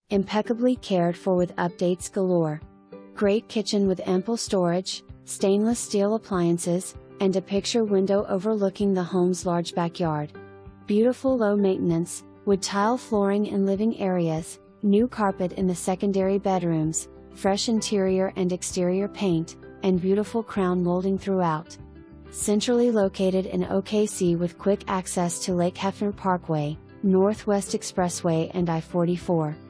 impeccably cared for with updates galore. Great kitchen with ample storage, stainless steel appliances, and a picture window overlooking the home's large backyard. Beautiful low maintenance, wood tile flooring in living areas, new carpet in the secondary bedrooms, fresh interior and exterior paint, and beautiful crown molding throughout. Centrally located in OKC with quick access to Lake Hefner Parkway, Northwest Expressway and I44.